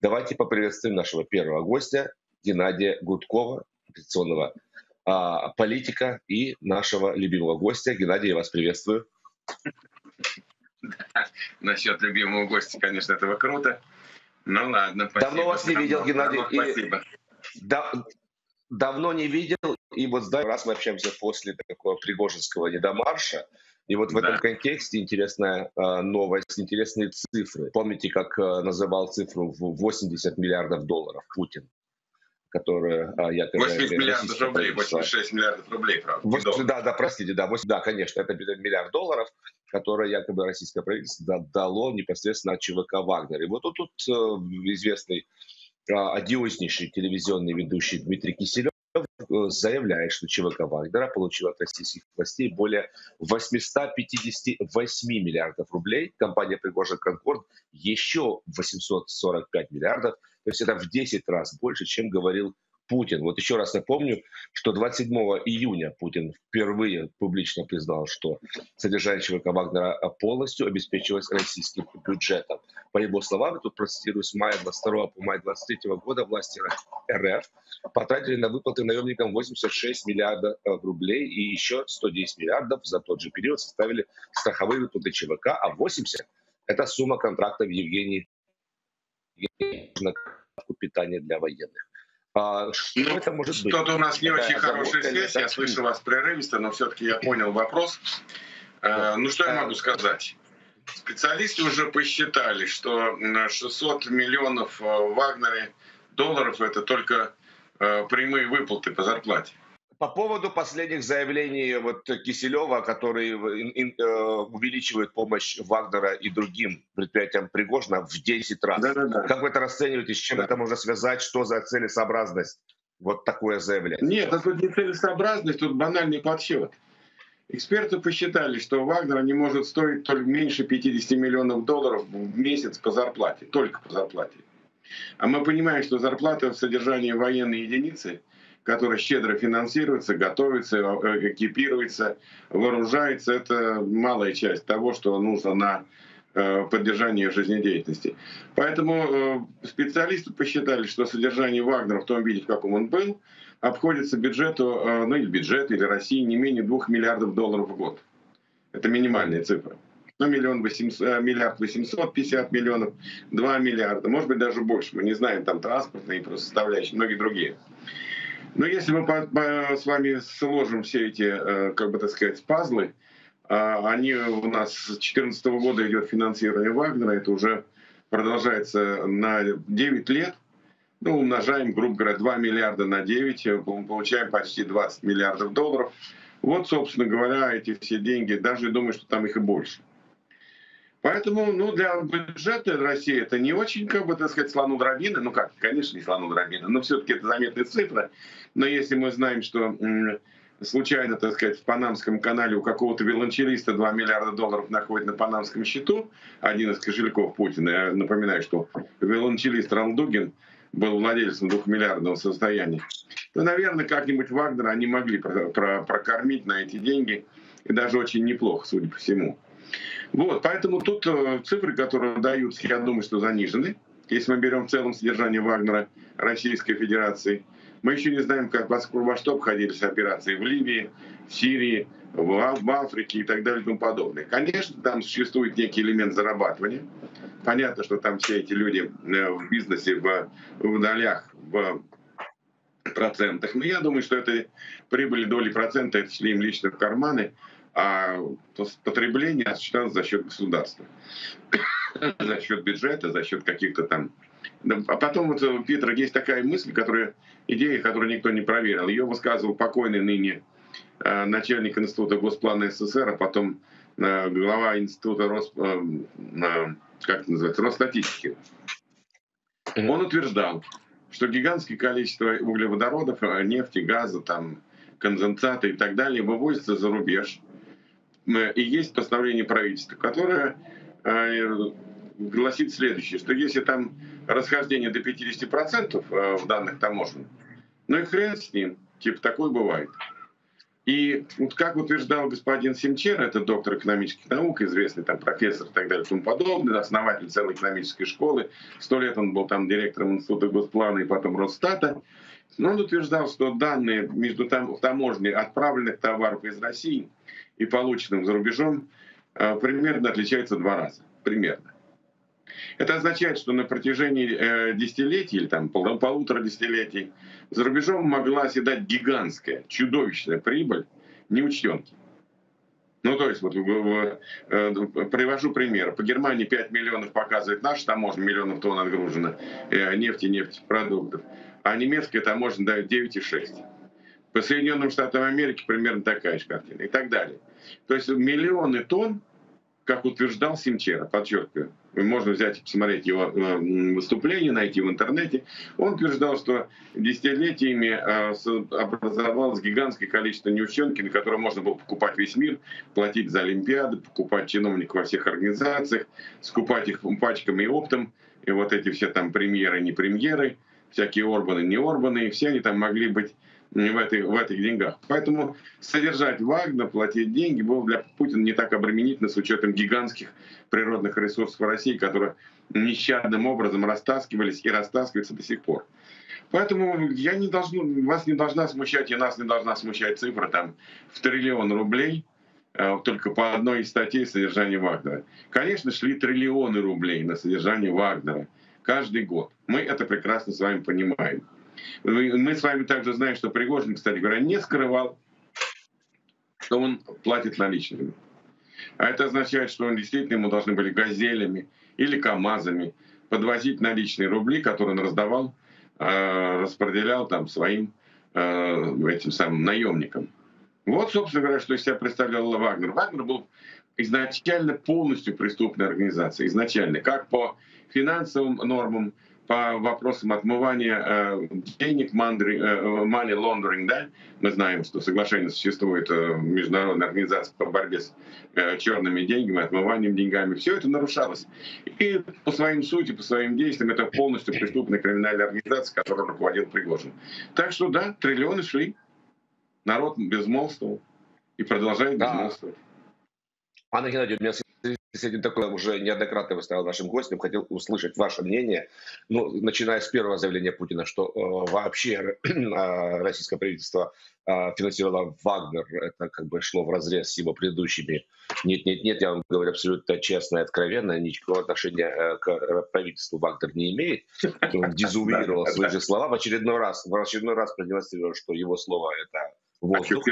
Давайте поприветствуем нашего первого гостя Геннадия Гудкова, оппозиционного политика и нашего любимого гостя. Геннадий, я вас приветствую. Насчет любимого гостя, конечно, этого круто. Ну ладно, спасибо. Давно вас не видел, Геннадий. Спасибо. Давно не видел, и вот раз мы общаемся после такого пригожинского недомарша, и вот в этом контексте интересная новость, интересные цифры. Помните, как называл цифру в 80 миллиардов долларов Путин? Которые якобы 80 миллиардов рублей, 86 миллиардов рублей, правда. Простите, конечно, это миллиард долларов, которые якобы российское правительство дало непосредственно ЧВК «Вагнер». И вот тут известный одиознейший телевизионный ведущий Дмитрий Киселев заявляет, что ЧВК «Вагнера» получил от российских властей более 858 миллиардов рублей. Компания «Пригожин Конкорд» еще 845 миллиардов. То есть это в 10 раз больше, чем говорил Путин. Вот еще раз напомню, что 27 июня Путин впервые публично признал, что содержание ЧВК «Вагнера» полностью обеспечивалось российским бюджетом. По его словам, тут процитирую, с мая 22 по май 23 года власти РФ потратили на выплаты наемникам 86 миллиардов рублей, и еще 110 миллиардов за тот же период составили страховые выплаты ЧВК, а 80 – это сумма контрактов Евгении на питание для военных. Что это может быть? Что-то у нас не очень хорошая связь, я слышу вас прерывисто, но все-таки я понял вопрос. Ну что я могу сказать? Специалисты уже посчитали, что 600 миллионов в Вагнере долларов — это только прямые выплаты по зарплате. По поводу последних заявлений Киселева, который увеличивает помощь Вагнера и другим предприятиям Пригожина в 10 раз. Как вы это расцениваете, с чем это можно связать, что за целесообразность вот такое заявление? Нет, это не целесообразность, тут банальный подсчет. Эксперты посчитали, что Вагнер не может стоить только меньше 50 миллионов долларов в месяц по зарплате, только по зарплате. А мы понимаем, что зарплата в содержании военной единицы, которая щедро финансируется, готовится, экипируется, вооружается, это малая часть того, что нужно на поддержание жизнедеятельности. Поэтому специалисты посчитали, что содержание Вагнера в том виде, в каком он был, обходится бюджету, или России не менее 2 миллиардов долларов в год. Это минимальная цифра. Миллиард 850 миллионов, 2 миллиарда, может быть даже больше. Мы не знаем, там транспортные просто составляющие, многие другие. Но если мы с вами сложим все эти, пазлы, они у нас с 2014 года идет финансирование Вагнера, это уже продолжается на 9 лет. Ну, умножаем, грубо говоря, 2 миллиарда на 9, мы получаем почти 20 миллиардов долларов. Вот, собственно говоря, эти все деньги, даже думаю, что там их и больше. Поэтому, для бюджета России это не очень, слону дробина. Ну как, конечно, не слону дробина, но все-таки это заметная цифра. Но если мы знаем, что случайно, в Панамском канале у какого-то виолончелиста 2 миллиарда долларов находит на панамском счету, один из кошельков Путина, я напоминаю, что виолончелист Ралдугин был владельцем 2-миллиардного состояния, то, наверное, как-нибудь Вагнера они могли прокормить на эти деньги, и даже очень неплохо, судя по всему. Вот, поэтому тут цифры, которые даются, я думаю, что занижены. Если мы берем в целом содержание Вагнера Российской Федерации, мы еще не знаем, во что обходились операции в Ливии, в Сирии, в Африке и так далее и тому подобное. Конечно, там существует некий элемент зарабатывания. Понятно, что там все эти люди в бизнесе, в долях, в процентах. Но я думаю, что это прибыли доли процента, это шли им лично в карманы, а потребление осуществлялось за счет государства, за счет бюджета, за счет каких-то там. А потом, Питер, есть такая мысль, идея, которую никто не проверил. Ее высказывал покойный ныне начальник Института Госплана СССР, а потом глава Института Росстатистики. Он утверждал, что гигантское количество углеводородов, нефти, газа, конденсата и так далее вывозится за рубеж. И есть постановление правительства, которое гласит следующее, что если там расхождение до 50% в данных таможен, ну и хрен с ним, такое бывает. И вот как утверждал господин Симчер, это доктор экономических наук, известный там профессор и так далее и тому подобное, основатель целой экономической школы, 100 лет он был там директором Института Госплана и потом Росстата, но он утверждал, что данные между таможней отправленных товаров из России и полученных за рубежом примерно отличаются в 2 раза. Примерно. Это означает, что на протяжении десятилетий или там полутора десятилетий за рубежом могла оседать гигантская, чудовищная прибыль неучтенки. Ну, то есть, вот привожу пример. По Германии 5 миллионов показывает наша таможня, миллионов тонн отгружено нефти, нефтепродуктов, а немецкая таможня дает 9,6. По Соединенным Штатам Америки примерно такая же картина и так далее. То есть миллионы тонн, как утверждал Симчера, подчеркиваю, можно взять и посмотреть его выступление, найти в интернете. Он утверждал, что десятилетиями образовалось гигантское количество неучтенки, на которые можно было покупать весь мир, платить за олимпиады, покупать чиновников во всех организациях, скупать их пачками и оптом, и вот эти все там премьеры, не премьеры, всякие Орбаны, не Орбаны, и все они там могли быть в этих деньгах. Поэтому содержать Вагнер, платить деньги было для Путина не так обременительно с учетом гигантских природных ресурсов России, которые нещадным образом растаскивались и растаскиваются до сих пор. Поэтому вас не должна смущать, и нас не должна смущать цифра там в 1 триллион рублей только по одной из статей содержания Вагнера. Конечно, шли триллионы рублей на содержание Вагнера каждый год. Мы это прекрасно с вами понимаем. Мы с вами также знаем, что Пригожин, кстати говоря, не скрывал, что он платит наличными. А это означает, что он действительно ему должны были газелями или КАМАЗами подвозить наличные рубли, которые он раздавал, распределял там своим этим самым наемникам. Вот, собственно говоря, что из себя представлял Вагнер. Вагнер был изначально полностью преступной организацией. Изначально, как по финансовым нормам, по вопросам отмывания денег, money laundering, да, мы знаем, что соглашение существует международной организации по борьбе с черными деньгами, отмыванием деньгами, все это нарушалось. И по своим сути, по своим действиям, это полностью преступная криминальная организация, которой руководил Пригожин. Так что да, триллионы шли, народ безмолвствовал и продолжает безмолвствовать. Анна Геннадьевна, у меня с этим такое уже неоднократно выставил нашим гостем, хотел услышать ваше мнение. Ну, начиная с первого заявления Путина, что вообще российское правительство финансировало Вагнер, это как бы шло вразрез с его предыдущими. Нет, я вам говорю абсолютно честно и откровенно, никакого отношения к правительству Вагнер не имеет. Он дезувуировал свои же слова, в очередной раз продемонстрировал, что его слово это воздух.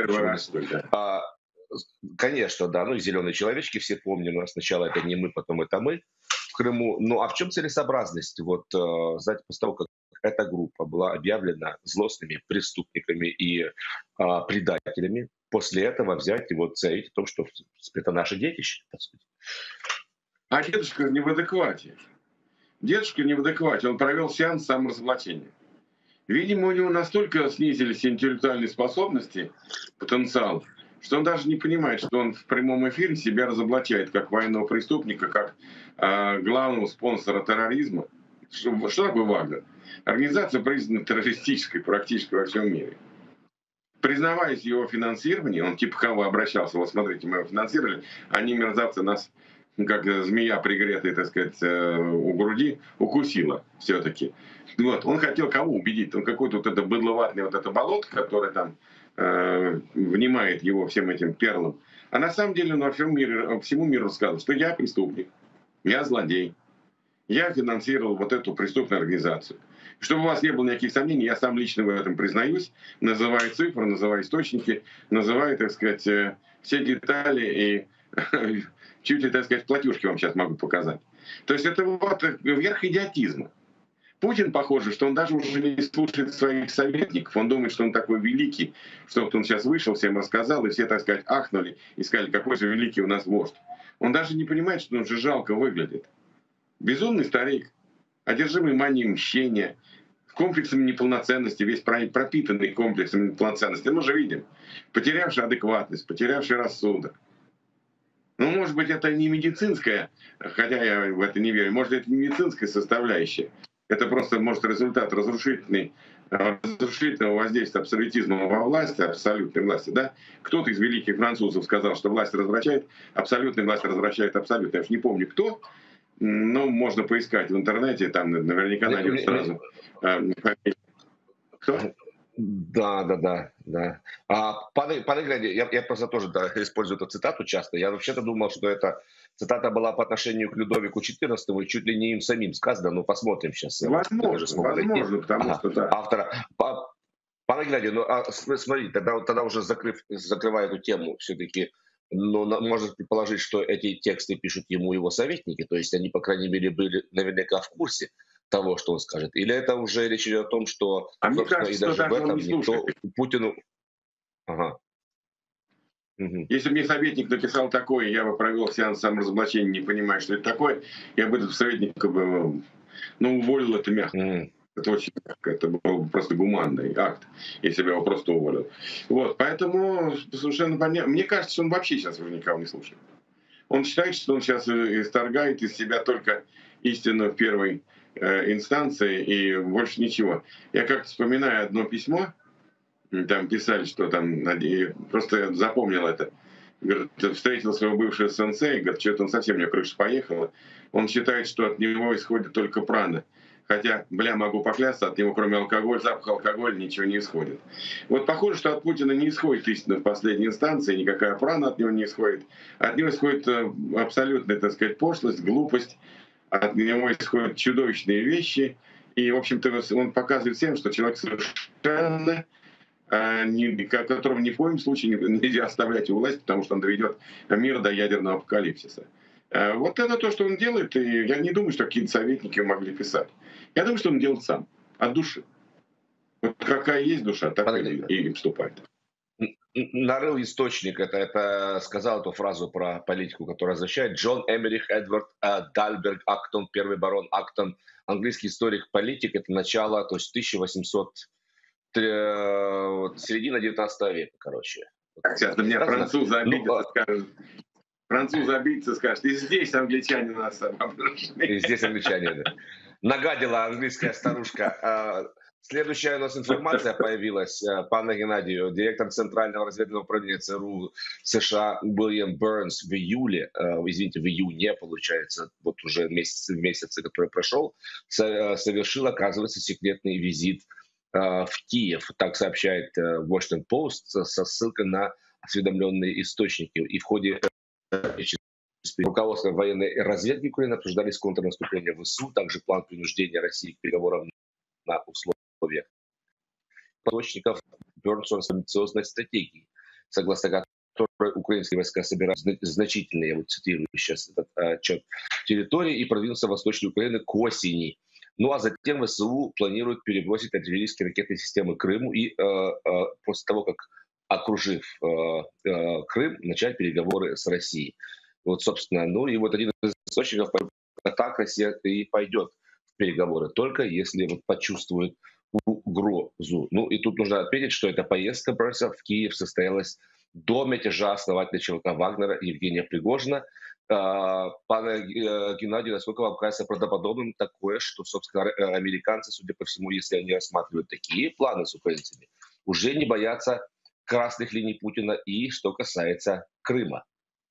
Конечно, да, ну и зеленые человечки все помним, у нас сначала это не мы, потом это мы в Крыму. Ну а в чем целесообразность, вот, знаете, после того, как эта группа была объявлена злостными преступниками и предателями, после этого взять и вот заявить о том, что это наше детище, по сути. А дедушка не в адеквате. Дедушка не в адеквате, он провел сеанс саморазоблачения. Видимо, у него настолько снизились интеллектуальные способности, потенциал, что он даже не понимает, что он в прямом эфире себя разоблачает как военного преступника, как главного спонсора терроризма. Что такое Вагнер? Организация признана террористической практически во всем мире. Признаваясь в его финансировании, он типа кого обращался, вот смотрите, мы его финансировали, они, мерзавцы, нас, как змея пригретая, так сказать, у груди, укусила все-таки. Вот, он хотел кого убедить? Он какой-то вот это быдловатный вот это болото, которое там внимает его всем этим перлам. А на самом деле он всему миру рассказал, что я преступник, я злодей, я финансировал вот эту преступную организацию. Чтобы у вас не было никаких сомнений, я сам лично в этом признаюсь, называю цифры, называю источники, называю, так сказать, все детали и чуть ли, так сказать, платежки вам сейчас могу показать. То есть это вот верх идиотизма. Путин, похоже, что он даже уже не слушает своих советников. Он думает, что он такой великий, что вот он сейчас вышел, всем рассказал, и все, так сказать, ахнули и сказали, какой же великий у нас вождь. Он даже не понимает, что он же жалко выглядит. Безумный старик, одержимый манией мщения, комплексом неполноценности, весь пропитанный комплексом неполноценности. Мы же видим, потерявший адекватность, потерявший рассудок. Ну, может быть, это не медицинская, хотя я в это не верю, может, это не медицинская составляющая. это просто может результат разрушительного воздействия абсолютизма во власти, абсолютной власти. Да? Кто-то из великих французов сказал, что власть развращает, абсолютная власть развращает абсолютно. Я уж не помню кто, но можно поискать в интернете, там наверняка найдется сразу. Кто? Да. Пане Геннадий, я просто тоже использую эту цитату часто. Я вообще-то думал, что эта цитата была по отношению к Людовику XIV, и чуть ли не им самим сказано. Ну, посмотрим сейчас. Возможно, потому что да. Автора. Пане Геннадий, смотри, тогда уже закрывая эту тему, все-таки, можно предположить, что эти тексты пишут ему его советники, то есть они, по крайней мере, были наверняка в курсе того, что он скажет. Или это уже речь идет о том, что, мне кажется, и даже что в этом он не никто Путину... Ага. Угу. Если бы мне советник написал такое, я бы провел сеанс саморазоблачения, не понимая, что это такое, я бы этого советника уволил это мягко. Это очень мягко, это был просто гуманный акт, если бы я его просто уволил. Вот, поэтому совершенно понятно. Мне кажется, что он вообще сейчас уже никого не слушает. Он считает, что он сейчас исторгает из себя только истину в первой инстанции и больше ничего. Я как-то вспоминаю одно письмо, там писали, что там, просто я запомнил это. Говорит, встретил своего бывшего сенсея, говорит, что-то он совсем у него крыша поехала. Он считает, что от него исходит только прана. Хотя, могу поклясться, от него кроме запаха алкоголя ничего не исходит. Вот похоже, что от Путина не исходит истина в последней инстанции, никакая прана от него не исходит. От него исходит абсолютная, так сказать, пошлость, глупость. От него исходят чудовищные вещи. И, в общем-то, он показывает всем, что человек совершенно... которого ни в коем случае нельзя оставлять у власти, потому что он доведет мир до ядерного апокалипсиса. Вот это то, что он делает, и я не думаю, что какие-то советники могли писать. Я думаю, что он делает сам, от души. Вот какая есть душа, так и поступает. Нарыл источник, это сказал эту фразу про политику, которая означает Джон Эмерих Эдвард Дальберг Актон, первый барон Актон, английский историк-политик, это начало, то есть 1800 середина 19 века, короче. Сейчас на меня французы обидятся, скажут. Французы обидятся, скажут, и здесь англичане нас обнаружили. И здесь англичане, да. Нагадила английская старушка. Следующая у нас информация появилась. Пане Геннадию, директор Центрального разведывательного управления ЦРУ США Уильям Бернс в июле, в июне, получается, вот уже месяц, который прошел, совершил, оказывается, секретный визит в Киев. Так сообщает Washington Post со ссылкой на осведомленные источники. И в ходе руководства военной разведки Украины обсуждались контрнаступления ВСУ, также план принуждения России к переговорам на условиях источников Бернсу амбициозной стратегии, согласно которой украинские войска собирают значительные, я вот цитирую сейчас этот отчет, территории и продвинутся в Восточной Украины к осени. Ну а затем ВСУ планирует перебросить артиллерийские ракетные системы Крыму и после того, как окружив Крым, начать переговоры с Россией. Вот, собственно, и вот один из источников, так Россия и пойдет в переговоры, только если вот почувствует угрозу. Ну и тут нужно отметить, что эта поездка Бернса в Киев состоялась до мятежа основателя ЧВК Вагнера Евгения Пригожина. Пане Геннадию, насколько вам кажется правдоподобным такое, что, собственно, американцы, судя по всему, если они рассматривают такие планы с украинцами, уже не боятся красных линий Путина и что касается Крыма?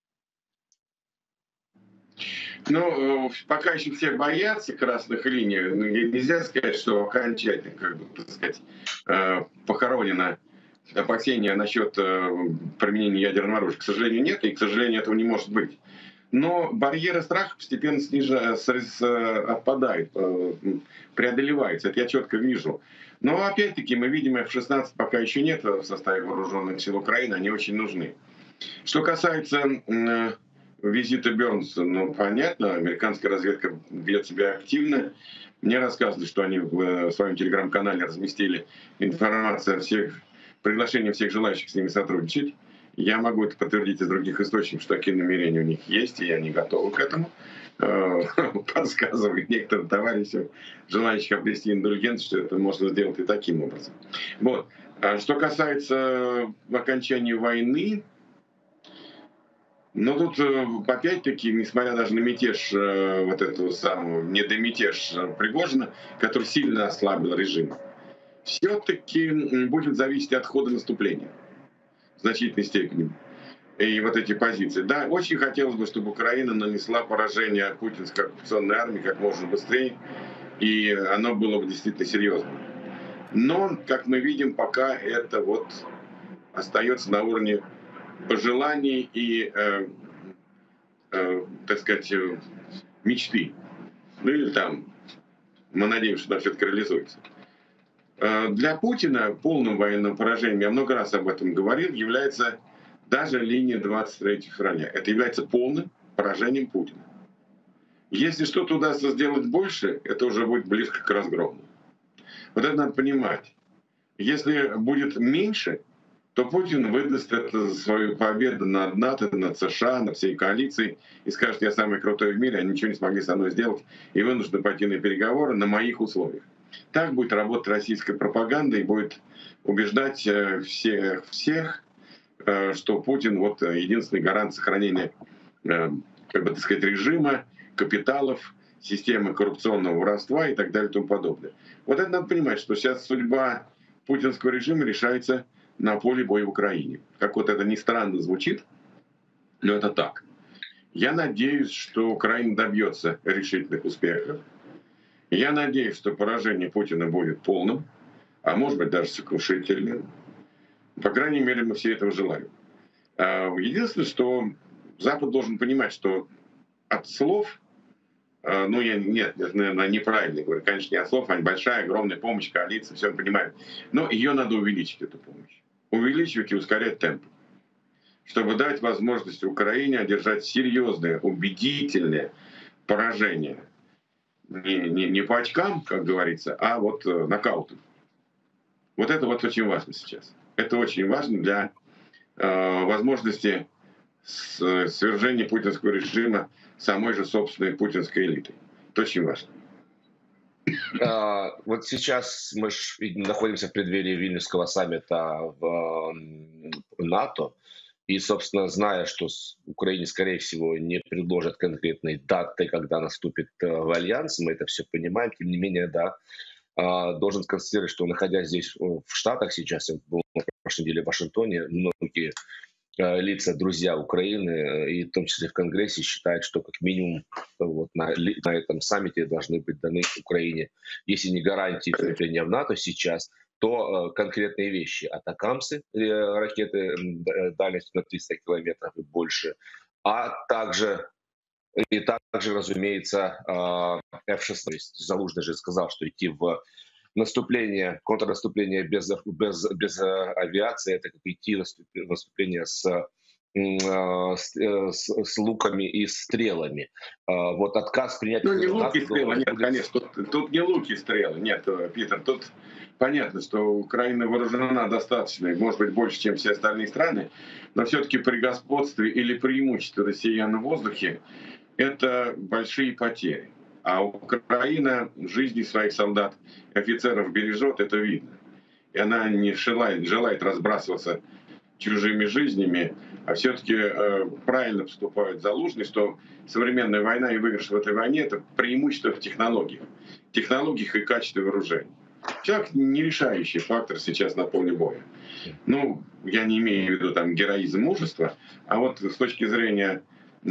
Пока еще все боятся красных линий, нельзя сказать, что окончательно, так сказать, похоронено опасения насчет применения ядерного оружия. К сожалению, нет, и, к сожалению, этого не может быть. Но барьеры страха постепенно отпадают, преодолеваются. Это я четко вижу. Но опять-таки мы видим, F-16 пока еще нет в составе вооруженных сил Украины, они очень нужны. Что касается визита Бернса, понятно, американская разведка ведет себя активно. Мне рассказывали, что они в своем телеграм-канале разместили информацию о всех, приглашение всех желающих с ними сотрудничать. Я могу это подтвердить из других источников, что такие намерения у них есть, и они готовы к этому. Подсказывают некоторым товарищам, желающих обрести индульгенцию, что это можно сделать и таким образом. Вот. Что касается окончания войны, Но тут, опять-таки, несмотря даже на мятеж, вот этого самого, недомятеж Пригожина, который сильно ослабил режим, все-таки будет зависеть от хода наступления в значительной степени. И вот эти позиции. Да, очень хотелось бы, чтобы Украина нанесла поражение путинской оккупационной армии как можно быстрее, и оно было бы действительно серьезным. Но, как мы видим, пока это вот остается на уровне пожеланий и, так сказать, мечты. Ну или там, мы надеемся, что она все-таки реализуется. Для Путина полным военным поражением, я много раз об этом говорил, является даже линия 23 февраля. Это является полным поражением Путина. Если что-то удастся сделать больше, это уже будет близко к разгрому. Вот это надо понимать. Если будет меньше, то Путин выдаст это за свою победу над НАТО, над США, над всей коалицией и скажет: я самый крутой в мире, они ничего не смогли со мной сделать и вынуждены пойти на переговоры на моих условиях. Так будет работать российская пропаганда и будет убеждать всех, что Путин вот единственный гарант сохранения, как бы так сказать, режима, капиталов, системы коррупционного воровства и так далее и тому подобное. Вот это надо понимать, что сейчас судьба путинского режима решается на поле боя в Украине. Как вот это ни странно звучит, но это так. Я надеюсь, что Украина добьется решительных успехов. Я надеюсь, что поражение Путина будет полным, а может быть даже сокрушительным. По крайней мере, мы все этого желаем. Единственное, что Запад должен понимать, что от слов, нет, наверное, неправильно говорю, конечно, не от слов, а большая, огромная помощь коалиции, все мы понимаем. Но ее надо увеличить, эту помощь. Увеличивать и ускорять темп, чтобы дать возможность Украине одержать серьезное, убедительное поражение. Не по очкам, как говорится, а вот нокаутом. Вот это вот очень важно сейчас. Это очень важно для возможности свержения путинского режима самой же собственной путинской элитой. Это очень важно. Вот сейчас мы находимся в преддверии Вильнюсского саммита в НАТО. И, собственно, зная, что Украине, скорее всего, не предложат конкретной даты, когда она вступит в альянс, мы это все понимаем, тем не менее, да, должен констатировать, что, находясь здесь в Штатах сейчас, я был на прошлой неделе в Вашингтоне, многие лица, друзья Украины, и в том числе в Конгрессе, считают, что как минимум вот на этом саммите должны быть даны Украине, если не гарантии вступления в НАТО сейчас, то конкретные вещи. Атакамсы, ракеты дальностью на 300 километров и больше, а также, разумеется, F-16. То есть Залужный же сказал, что идти в наступление, контрнаступление без авиации — это как идти в наступление с луками и стрелами. Вот отказ принять... Ну, не луки и стрелы, нет, конечно, тут не луки и стрелы, нет, Питер, тут понятно, что Украина вооружена достаточно, может быть, больше, чем все остальные страны, но все-таки при господстве или преимуществе россиян в воздухе это большие потери. А Украина жизни своих солдат и офицеров бережет, это видно. И она не желает разбрасываться чужими жизнями, а все-таки правильно поступает Залужный, что современная война и выигрыш в этой войне — это преимущество в технологиях и качестве вооружений. Человек не решающий фактор сейчас на поле боя. Ну, я не имею в виду там героизм, мужество, а вот с точки зрения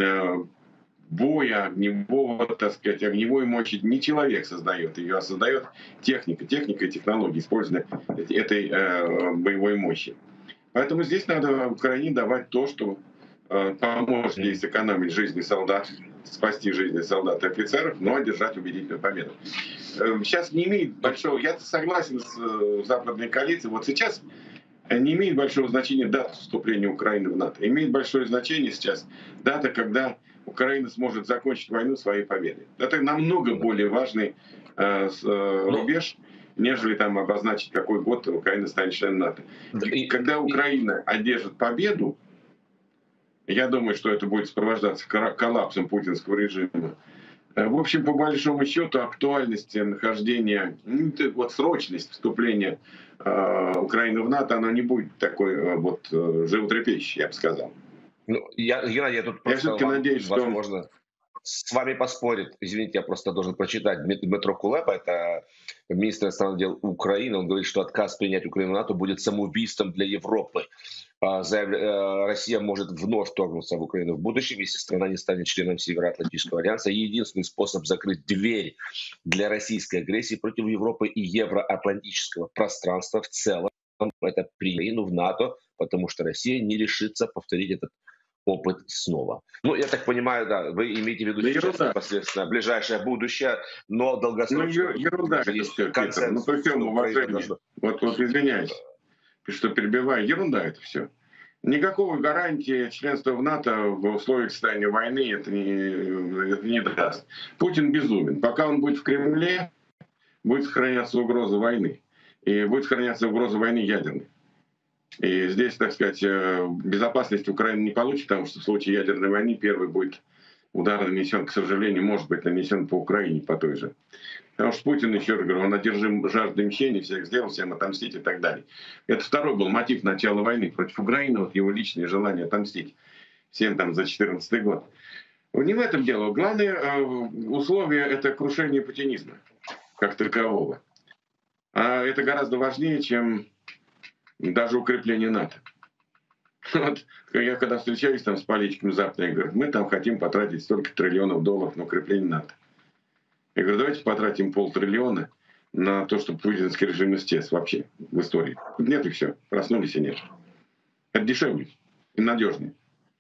боя, огневого, так сказать, огневой мощи не человек создает ее, а создает техника и технологии, использования этой боевой мощи. Поэтому здесь надо Украине давать то, что поможет ей сэкономить жизни солдат, спасти жизни солдат и офицеров, но одержать убедительную победу. Сейчас не имеет большого, я согласен с западной коалицией, вот сейчас не имеет большого значения дата вступления Украины в НАТО. Имеет большое значение сейчас дата, когда Украина сможет закончить войну своей победой. Это намного более важный рубеж, нежели там обозначить, какой год Украина станет членом НАТО. И когда Украина одержит победу, я думаю, что это будет сопровождаться коллапсом путинского режима. В общем, по большому счету, актуальность нахождения, вот срочность вступления Украины в НАТО, она не будет такой вот животрепещущей, я бы сказал. Ну, Геннадий, я тут Я просто все-таки надеюсь, что... возможно, с вами поспорит. Извините, я просто должен прочитать. Дмитро Кулеба, это министр иностранных дел Украины, он говорит, что отказ принять Украину в НАТО будет самоубийством для Европы. Россия может вновь вторгнуться в Украину в будущем, если страна не станет членом Североатлантического альянса. Единственный способ закрыть дверь для российской агрессии против Европы и евроатлантического пространства в целом — это принять Украину в НАТО, потому что Россия не решится повторить этот опыт снова. Ну, я так понимаю, да, вы имеете в виду сейчас непосредственно ближайшее будущее, но долгосрочно... Ну, ерунда это все, Питер. Ну, при всем уважении. Вот извиняюсь, что перебиваю. Ерунда это все. Никакого гарантии членства в НАТО в условиях состояния войны это не даст. Путин безумен. Пока он будет в Кремле, будет сохраняться угроза войны. И будет сохраняться угроза войны ядерной. И здесь, так сказать, безопасность Украины не получит, потому что в случае ядерной войны первый будет удар нанесен, к сожалению, может быть нанесен по Украине, по той же. Потому что Путин, еще раз говорю, он одержим жаждой мщения, всех сделал, всем отомстить и так далее. Это второй был мотив начала войны против Украины, вот его личное желание отомстить всем там за 2014 год. Не в этом дело. Главное условие — это крушение путинизма как такового. А это гораздо важнее, чем даже укрепление НАТО. Вот, я когда встречаюсь там с политиками Запада, я говорю, мы там хотим потратить столько триллионов долларов на укрепление НАТО. Я говорю, давайте потратим 500 миллиона на то, чтобы путинский режим исчез вообще в истории. Нет, и все. Проснулись и нет. Это дешевле и надежнее.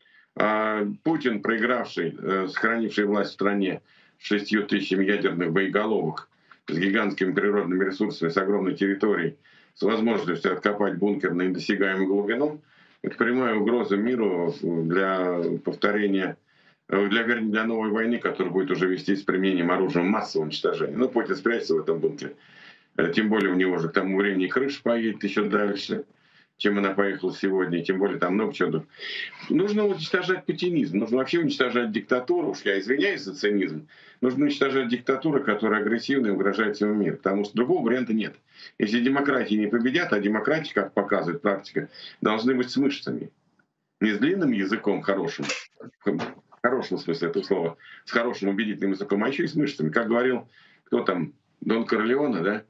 А Путин, проигравший, сохранивший власть в стране с 6 тысячами ядерных боеголовок, с гигантскими природными ресурсами, с огромной территорией, с возможностью откопать бункер на недосягаемую глубину, это прямая угроза миру для повторения, для новой войны, которая будет уже вестись с применением оружия массового уничтожения. Ну, Путин спрячется в этом бункере. Тем более у него же к тому времени крыша поедет еще дальше, чем она поехала сегодня, тем более там много чего. Нужно уничтожать путинизм, нужно вообще уничтожать диктатуру, уж я извиняюсь за цинизм, нужно уничтожать диктатуру, которая агрессивна и угрожает всему миру, потому что другого варианта нет. Если демократии не победят, а демократии, как показывает практика, должны быть с мышцами. Не с длинным языком хорошим, в хорошем смысле этого слова, с хорошим убедительным языком, а еще и с мышцами. Как говорил, кто там, Дон Корлеоне, да,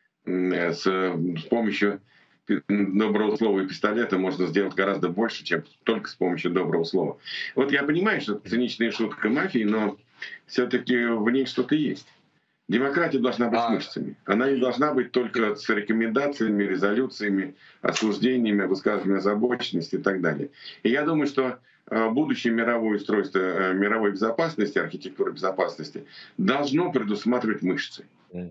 с помощью доброго слова и пистолета можно сделать гораздо больше, чем только с помощью доброго слова. Вот я понимаю, что это циничная шутка мафии, но все-таки в ней что-то есть. Демократия должна быть с мышцами. Она не должна быть только с рекомендациями, резолюциями, осуждениями, высказываниями озабоченности и так далее. И я думаю, что будущее мировое устройство мировой безопасности, архитектура безопасности должно предусматривать мышцы.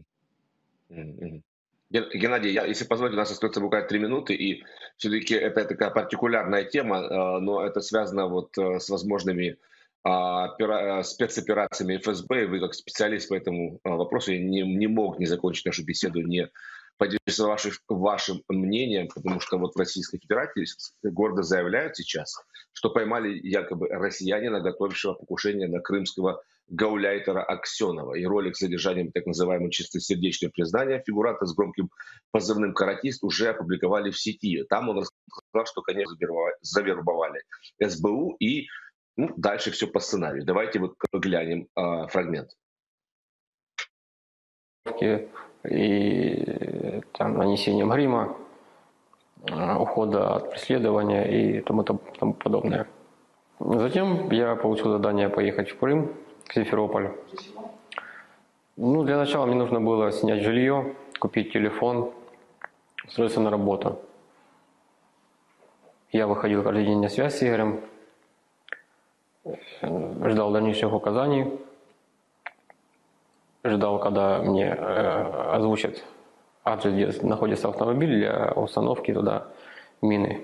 Геннадий, если позволите, у нас остается буквально 3 минуты, и все-таки это такая партикулярная тема, но это связано вот с возможными спецоперациями ФСБ, и вы как специалист по этому вопросу, я не мог не закончить нашу беседу, не поделившись вашим мнением, потому что вот в Российской Федерации гордо заявляют сейчас, что поймали якобы россиянина, готовившего покушение на крымского гауляйтера Аксенова. И ролик с задержанием так называемого чистосердечного признания фигуранта с громким позывным «Каратист» уже опубликовали в сети. Там он рассказал, что, конечно, завербовали СБУ, и дальше все по сценарию. Давайте вот глянем фрагмент. И там нанесением грима, ухода от преследования и тому подобное. Затем я получил задание поехать в Крым, к Симферополю. Ну, для начала мне нужно было снять жилье, купить телефон, устроиться на работу. Я выходил каждый день на связь с Игорем, ждал дальнейших указаний, ждал, когда мне озвучат адрес, где находится автомобиль для установки туда мины.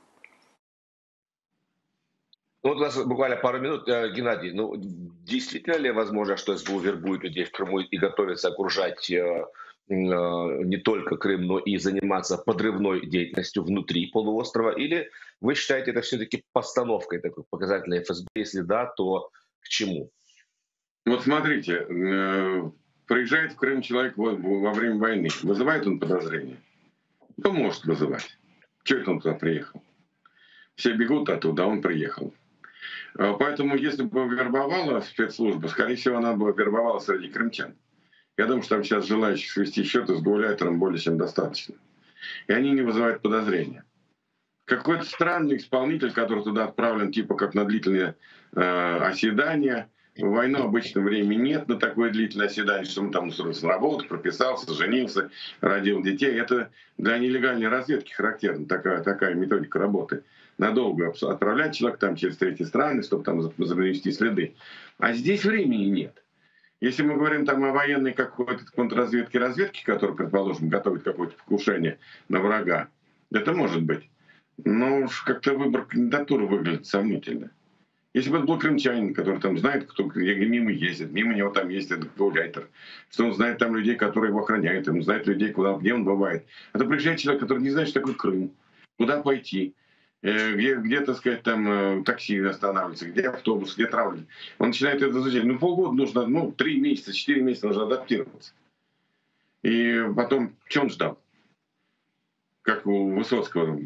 Ну, вот у нас буквально пару минут. Геннадий, ну действительно ли возможно, что СБУ вербует людей в Крыму и готовится окружать не только Крым, но и заниматься подрывной деятельностью внутри полуострова? Или вы считаете это все-таки постановкой такой показательной ФСБ? Если да, то к чему? Вот смотрите, приезжает в Крым человек во время войны. Вызывает он подозрение? Кто может вызывать? Чего это он туда приехал? Все бегут оттуда, а он приехал. Поэтому, если бы вербовала спецслужба, скорее всего, она бы вербовала среди крымчан. Я думаю, что там сейчас желающих свести счеты с гауляйтером более чем достаточно. И они не вызывают подозрения. Какой-то странный исполнитель, который туда отправлен, типа как на длительное оседание. В войну обычно времени нет на такое длительное оседание, что он там устроился на работу, прописался, женился, родил детей. Это для нелегальной разведки характерна такая методика работы. Надолго отправлять человека там через третьи страны, чтобы там занести следы. А здесь времени нет. Если мы говорим там о военной какой-то контрразведке, которая, предположим, готовит какое-то покушение на врага, это может быть. Но уж как-то выбор кандидатуры выглядит сомнительно. Если бы это был крымчанин, который там знает, кто где мимо ездит, мимо него там ездит гауляйтер, что он знает там людей, которые его охраняют, он знает людей, где он бывает. Это приезжает человек, который не знает, что такое Крым, куда пойти, где, так сказать, там такси останавливается, где автобус, где травля. Он начинает это изучать. Ну, полгода нужно, 3 месяца, 4 месяца нужно адаптироваться. И потом, что он ждал? Как у Высоцкого,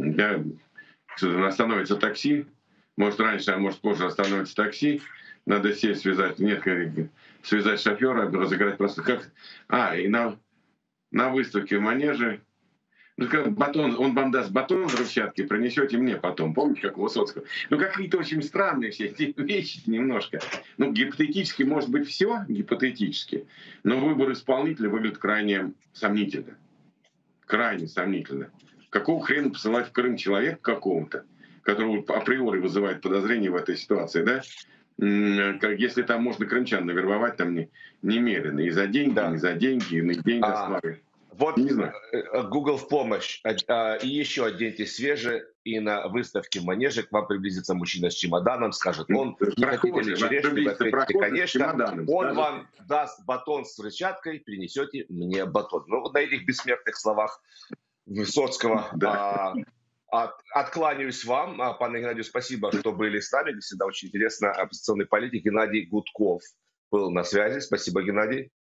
остановится такси, может раньше, а может позже остановится такси, надо сесть, связать шофера, разыграть просто как... И на выставке в манеже, батон, он вам даст батон взрывчатки, принесете мне потом. Помните, как у Высоцкого? Какие-то очень странные все эти вещи немножко. Гипотетически может быть все, гипотетически, но выбор исполнителя выглядит крайне сомнительно. Крайне сомнительно. Какого хрена посылать в Крым человека какого-то, которого априори вызывает подозрение в этой ситуации, да? Если там можно крымчан навербовать там немерено. И за деньги, да. Не за деньги, и на деньги основы. Вот не знаю. Google в помощь. И еще оденьтесь свеже, и на выставке в манеже к вам приблизится мужчина с чемоданом, скажет, он не хотите ли черешни, вы ответите, конечно, он вам даст батон с взрывчаткой, принесете мне батон. Вот на этих бессмертных словах Высоцкого откланяюсь вам. Пане Геннадию, спасибо, что были с нами. Всегда очень интересно. Оппозиционный политик Геннадий Гудков был на связи. Спасибо, Геннадий.